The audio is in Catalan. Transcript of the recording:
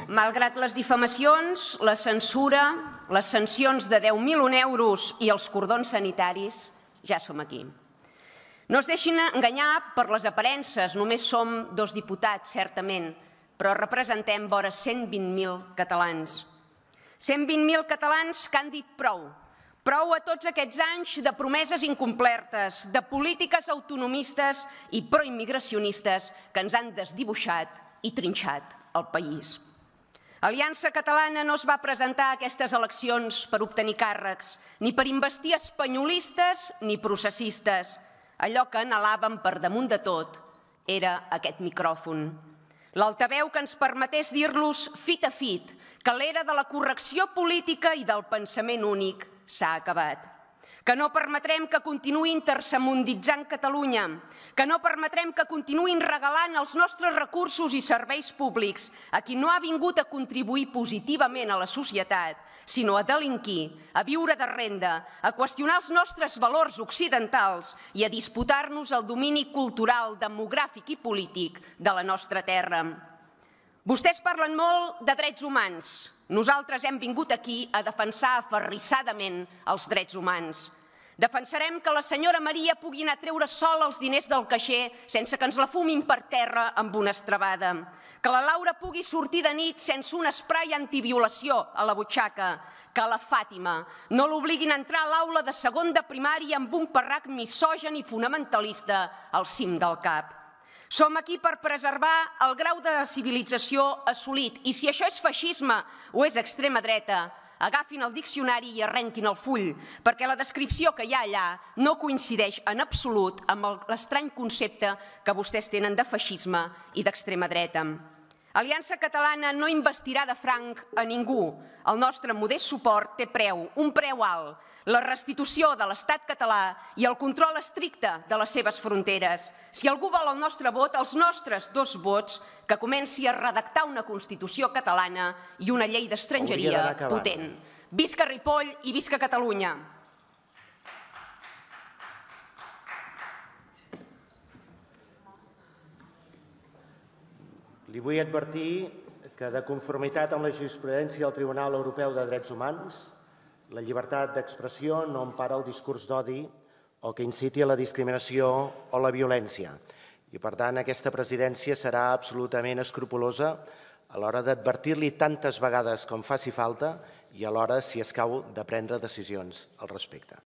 Malgrat les difamacions, la censura, les sancions de 10.000 euros i els cordons sanitaris, ja som aquí. No es deixin enganyar per les aparences, només som 2 diputats, certament, però representem vora 120.000 catalans. 120.000 catalans que han dit prou. Prou a tots aquests anys de promeses incomplertes, de polítiques autonomistes i proimmigracionistes que ens han desdibuixat i trinxat el país. Aliança Catalana no es va presentar a aquestes eleccions per obtenir càrrecs, ni per investir espanyolistes ni processistes. Allò que anhelàvem per damunt de tot era aquest micròfon. L'altaveu que ens permetés dir-los fit a fit que l'era de la correcció política i del pensament únic s'ha acabat. Que no permetrem que continuïn tercermunditzant Catalunya, que no permetrem que continuïn regalant els nostres recursos i serveis públics a qui no ha vingut a contribuir positivament a la societat, sinó a delinquir, a viure de renda, a qüestionar els nostres valors occidentals i a disputar-nos el domini cultural, demogràfic i polític de la nostra terra. Vostès parlen molt de drets humans. Nosaltres hem vingut aquí a defensar aferrissadament els drets humans. Defensarem que la senyora Maria pugui anar a treure sola els diners del caixer sense que ens la fumin per terra amb una estrebada. Que la Laura pugui sortir de nit sense un esprai antiviolació a la butxaca. Que la Fàtima no l'obliguin a entrar a l'aula de segon de primària amb un parrac misògen i fonamentalista al cim del cap. Som aquí per preservar el grau de civilització assolit i si això és feixisme o és extrema dreta, agafin el diccionari i arrenquin el full, perquè la descripció que hi ha allà no coincideix en absolut amb l'estrany concepte que vostès tenen de feixisme i d'extrema dreta. Aliança Catalana no investirà de franc a ningú. El nostre modest suport té preu, un preu alt, la restitució de l'Estat català i el control estricte de les seves fronteres. Si algú vol el nostre vot, els nostres 2 vots, que comenci a redactar una Constitució catalana i una llei d'estrangeria potent. Visca Ripoll i visca Catalunya! Li vull advertir que, de conformitat amb la jurisprudència del Tribunal Europeu de Drets Humans, la llibertat d'expressió no empara el discurs d'odi o que inciti a la discriminació o la violència. I, per tant, aquesta presidència serà absolutament escrupolosa a l'hora d'advertir-li tantes vegades com faci falta i alhora, si escau, de prendre decisions al respecte.